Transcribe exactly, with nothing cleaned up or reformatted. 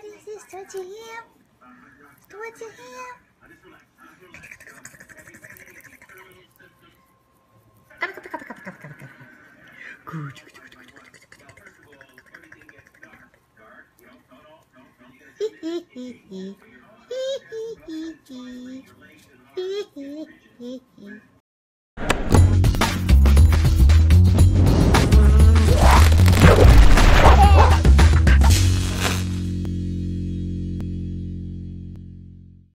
is this? Towards your hand? Towards your hand? Good. Hee hee hee hee. Hee hee hee hee. Hee hee hee hee.